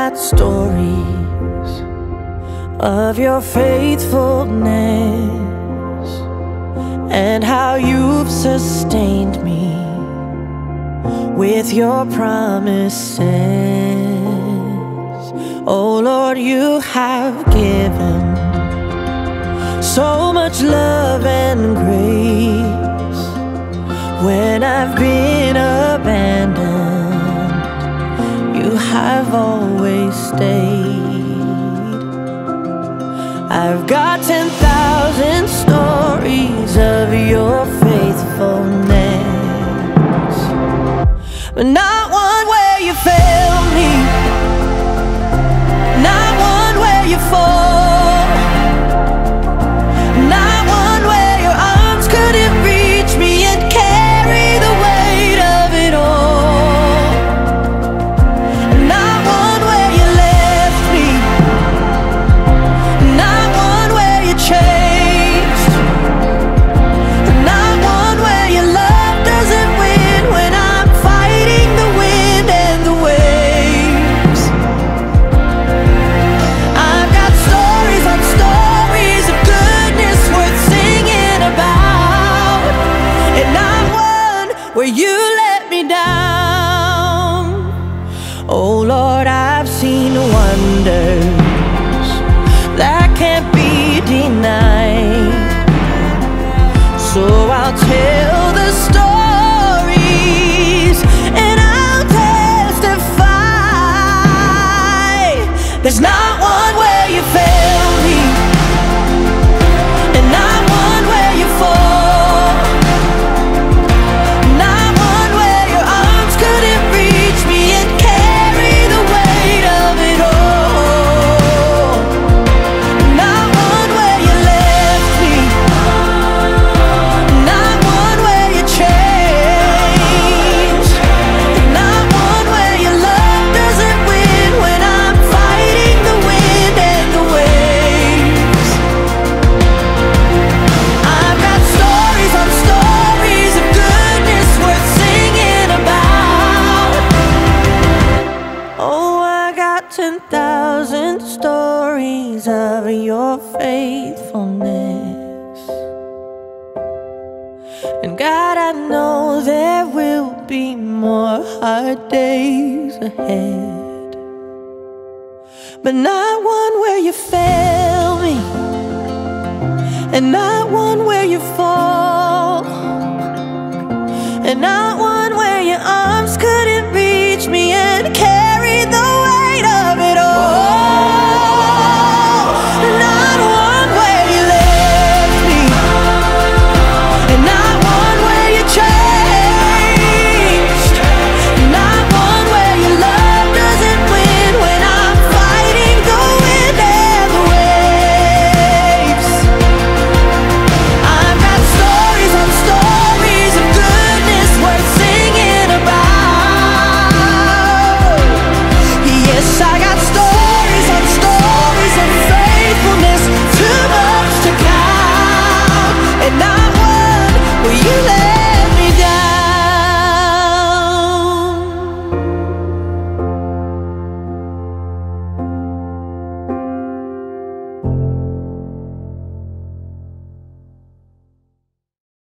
got stories of your faithfulness and how you've sustained me with your promises. Oh Lord, you have given so much love and grace. When I've been abandoned, you have always stayed. I've got 10,000 stories of your faithfulness, but not one where you failed me, not one where you fall, not one where your arms couldn't reach me and carry the weight of it all, not one where you left me, not one where you changed, not one where your love doesn't win when I'm fighting the wind and the waves. I've got stories on stories of goodness worth singing about, and not one where you let me down. Oh Lord, I've seen wonders that can't be denied, so I'll tell the stories and I'll testify. There's not one where you fail me, and not one where you fall, not one where your arms couldn't reach me and carry the weight of it all, not one where you left me, not one where you changed, not one where your love doesn't win when I'm fighting the wind and the waves. I've got stories on stories of goodness worth singing about. Oh, I got 10,000 stories of your faithfulness. And God, I know there will be more hard days ahead, but not one where you fail me, and not one where you fall.